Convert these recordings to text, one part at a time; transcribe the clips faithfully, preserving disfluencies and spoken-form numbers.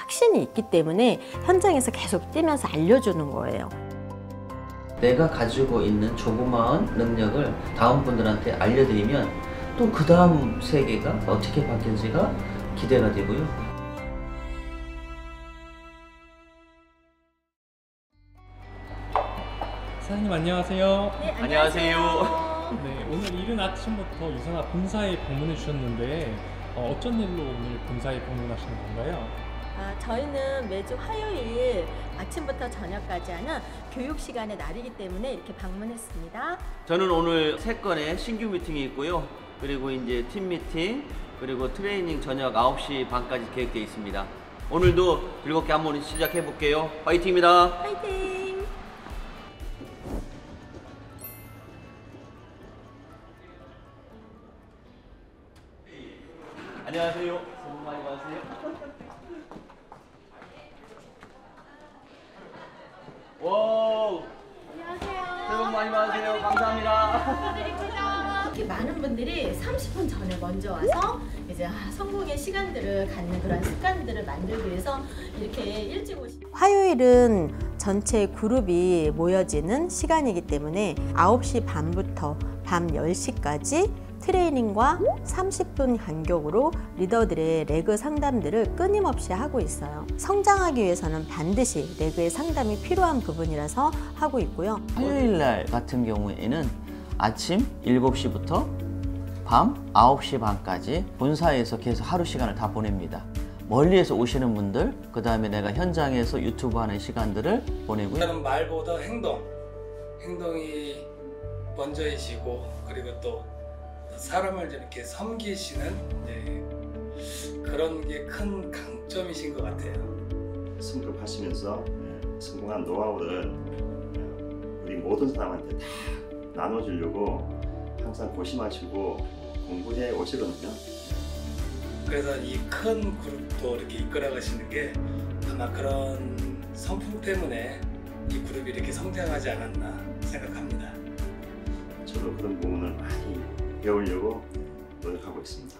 확신이 있기 때문에 현장에서 계속 뛰면서 알려주는 거예요. 내가 가지고 있는 조그마한 능력을 다음 분들한테 알려드리면 또 그 다음 세계가 어떻게 바뀔지가 기대가 되고요. 사장님 안녕하세요. 네, 안녕하세요. 네, 오늘 이른 아침부터 유산화 본사에 방문해 주셨는데 어, 어쩐 일로 오늘 본사에 방문하시는 건가요? 아, 저희는 매주 화요일 아침부터 저녁까지 하는 교육 시간의 날이기 때문에 이렇게 방문했습니다. 저는 오늘 세 건의 신규 미팅이 있고요. 그리고 이제 팀 미팅, 그리고 트레이닝 저녁 아홉 시 반까지 계획되어 있습니다. 오늘도 즐겁게 한번 시작해 볼게요. 화이팅입니다. 화이팅! 안녕하세요. 새해 복 많이 받으세요. 와, 안녕하세요. 새해 복 많이 받으세요. 감사합니다. 이렇게 많은 분들이 삼십 분 전에 먼저 와서 이제 성공의 시간들을 갖는 그런 습관들을 만들기 위해서 이렇게 일찍 오시. 화요일은 전체 그룹이 모여지는 시간이기 때문에 아홉 시 반부터 밤 열 시까지 트레이닝과 삼십 분 간격으로 리더들의 레그 상담들을 끊임없이 하고 있어요. 성장하기 위해서는 반드시 레그의 상담이 필요한 부분이라서 하고 있고요. 화요일 날 같은 경우에는 아침 일곱 시부터 밤 아홉 시 반까지 본사에서 계속 하루 시간을 다 보냅니다. 멀리에서 오시는 분들, 그 다음에 내가 현장에서 유튜브 하는 시간들을 보내고요. 저는 말보다 행동, 행동이 먼저이시고, 그리고 또 사람을 이렇게 섬기시는 네, 그런 게 큰 강점이신 것 같아요. 승급하시면서 성공한 노하우를 우리 모든 사람한테 다 나눠주려고 항상 고심하시고 공부해 오시거든요. 그래서 이 큰 그룹도 이렇게 이끌어 가시는 게 아마 그런 성품 때문에 이 그룹이 이렇게 성장하지 않았나 생각합니다. 저도 그런 부분을 많이 배우려고 노력하고 있습니다.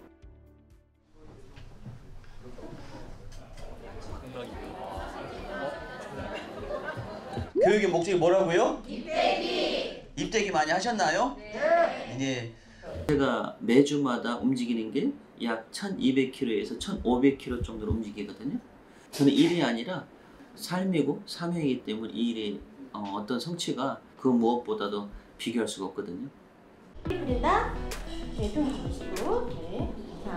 교육의 목적이 뭐라고요? 입대기! 입대기 많이 하셨나요? 네! 네. 제가 매주마다 움직이는 게 약 천이백 킬로미터에서 천오백 킬로미터 정도로 움직이거든요. 저는 일이 아니라 삶이고 사명이기 때문에 이 일의 어, 어떤 성취가 그 무엇보다도 비교할 수가 없거든요. 입니다. 네, 좀 보시고. 네. 자.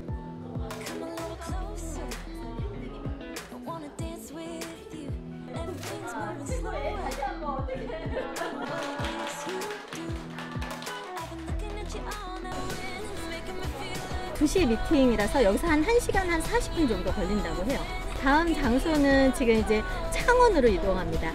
두 시 미팅이라서 여기서 한 1시간 한 사십 분 정도 걸린다고 해요. 다음 장소는 지금 이제 창원으로 이동합니다.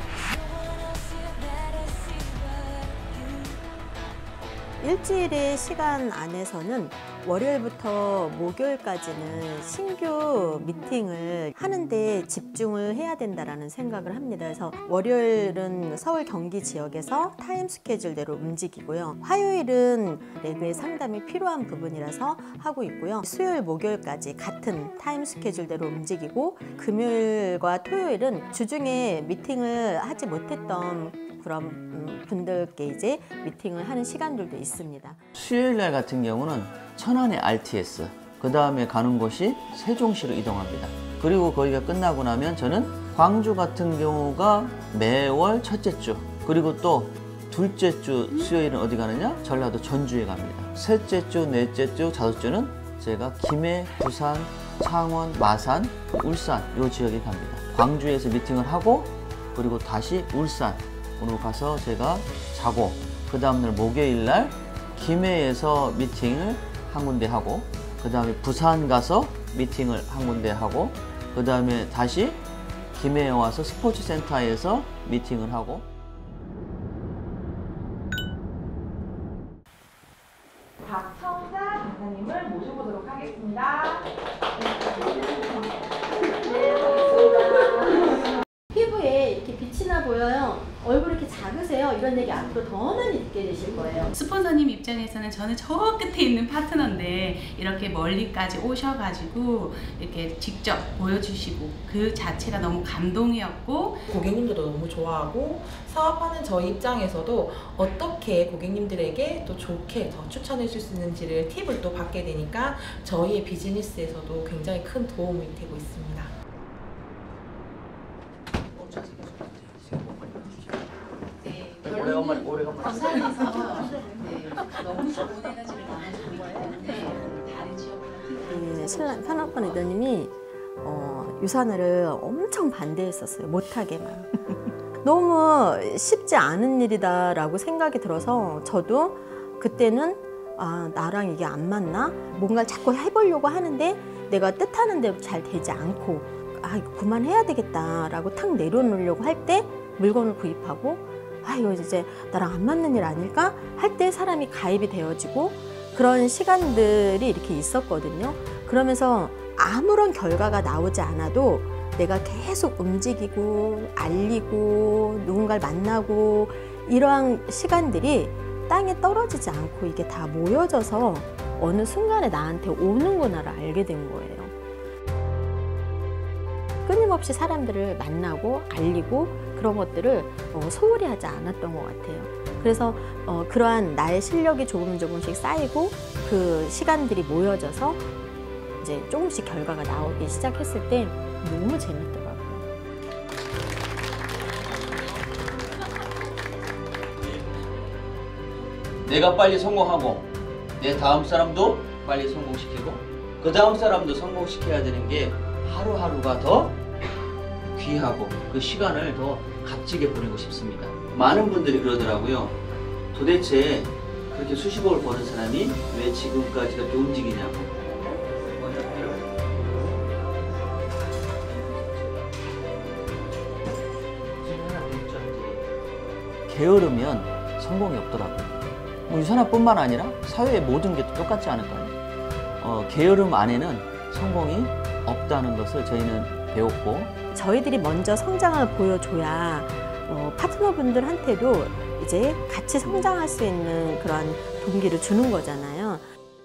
일주일의 시간 안에서는 월요일부터 목요일까지는 신규 미팅을 하는데 집중을 해야 된다라는 생각을 합니다. 그래서 월요일은 서울 경기 지역에서 타임 스케줄대로 움직이고요. 화요일은 레그의 상담이 필요한 부분이라서 하고 있고요. 수요일, 목요일까지 같은 타임 스케줄대로 움직이고, 금요일과 토요일은 주중에 미팅을 하지 못했던 그런 분들께 이제 미팅을 하는 시간들도 있습니다. 수요일 날 같은 경우는 천안의 알티에스, 그 다음에 가는 곳이 세종시로 이동합니다. 그리고 거기가 끝나고 나면 저는 광주 같은 경우가 매월 첫째 주, 그리고 또 둘째 주 수요일은 어디 가느냐? 전라도 전주에 갑니다. 셋째 주, 넷째 주, 다섯 주는 제가 김해, 부산, 창원, 마산, 울산 이 지역에 갑니다. 광주에서 미팅을 하고 그리고 다시 울산으로 가서 제가 자고, 그 다음날 목요일날 김해에서 미팅을 한 군데 하고, 그 다음에 부산 가서 미팅을 한 군데 하고, 그 다음에 다시 김해에 와서 스포츠센터에서 미팅을 하고. 박청자 강사님을 모셔보도록 하겠습니다. 네, 반갑습니다. 피부에 이렇게 빛이 나 보여요. 얼굴이 이렇게 작으세요? 이런 얘기 앞으로 더 많이 듣게 되실 거예요. 스폰서님 입장에서는 저는 저 끝에 있는 파트너인데 이렇게 멀리까지 오셔가지고 이렇게 직접 보여주시고 그 자체가 너무 감동이었고, 고객님들도 너무 좋아하고 사업하는 저희 입장에서도 어떻게 고객님들에게 또 좋게 더 추천해 줄 수 있는지를 팁을 또 받게 되니까 저희의 비즈니스에서도 굉장히 큰 도움이 되고 있습니다. 오래 엄마 오래 엄마. 부산에서 네, 너무 좋은 에너지를 나눠주고 있기 때문에 다른 지역보다 이 신랑 편학번 애더님이 어, 유산을 엄청 반대했었어요. 못하게만. 너무 쉽지 않은 일이다라고 생각이 들어서 저도 그때는 아, 나랑 이게 안 맞나? 뭔가를 자꾸 해보려고 하는데 내가 뜻하는 대로 잘 되지 않고 아, 이거 그만해야 되겠다라고 탁 내려놓으려고 할 때 물건을 구입하고 아, 이거 이제 나랑 안 맞는 일 아닐까? 할 때 사람이 가입이 되어지고 그런 시간들이 이렇게 있었거든요. 그러면서 아무런 결과가 나오지 않아도 내가 계속 움직이고 알리고 누군가를 만나고 이러한 시간들이 땅에 떨어지지 않고 이게 다 모여져서 어느 순간에 나한테 오는구나를 알게 된 거예요. 끊임없이 사람들을 만나고 알리고 그런 것들을 어, 소홀히 하지 않았던 것 같아요. 그래서 어, 그러한 나의 실력이 조금 조금씩 쌓이고 그 시간들이 모여져서 이제 조금씩 결과가 나오기 시작했을 때 너무 재밌더라고요. 내가 빨리 성공하고 내 다음 사람도 빨리 성공시키고 그 다음 사람도 성공시켜야 되는 게 하루하루가 더 귀하고 그 시간을 더 값지게 보내고 싶습니다. 많은 분들이 그러더라고요. 도대체 그렇게 수십억을 버는 사람이 왜 지금까지 그렇게 움직이냐고. 게으르면 성공이 없더라고요. 뭐 유산화뿐만 아니라 사회의 모든 게 똑같지 않을까요? 어, 게으름 안에는 성공이 없다는 것을 저희는 배웠고, 저희들이 먼저 성장을 보여줘야 어, 파트너분들한테도 이제 같이 성장할 수 있는 그런 동기를 주는 거잖아요.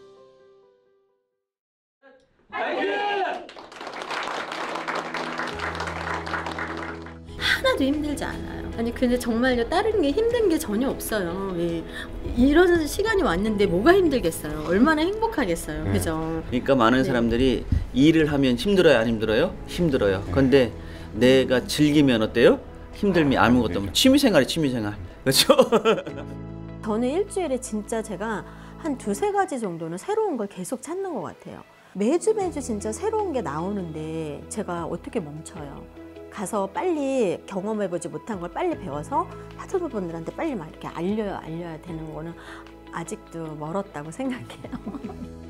하나도 힘들지 않아요. 아니 근데 정말요, 다른 게 힘든 게 전혀 없어요. 예. 이런 시간이 왔는데 뭐가 힘들겠어요. 얼마나 행복하겠어요. 네. 그죠? 그러니까 많은 네. 사람들이 일을 하면 힘들어요, 안 힘들어요? 힘들어요. 근데 내가 즐기면 어때요? 힘들면 아무것도 없는 취미생활이 취미생활. 그렇죠? 저는 일주일에 진짜 제가 한 두세 가지 정도는 새로운 걸 계속 찾는 것 같아요. 매주 매주 진짜 새로운 게 나오는데 제가 어떻게 멈춰요? 가서 빨리 경험해보지 못한 걸 빨리 배워서 파트너분들한테 빨리 막 이렇게 알려야 알려야 되는 거는 아직도 멀었다고 생각해요.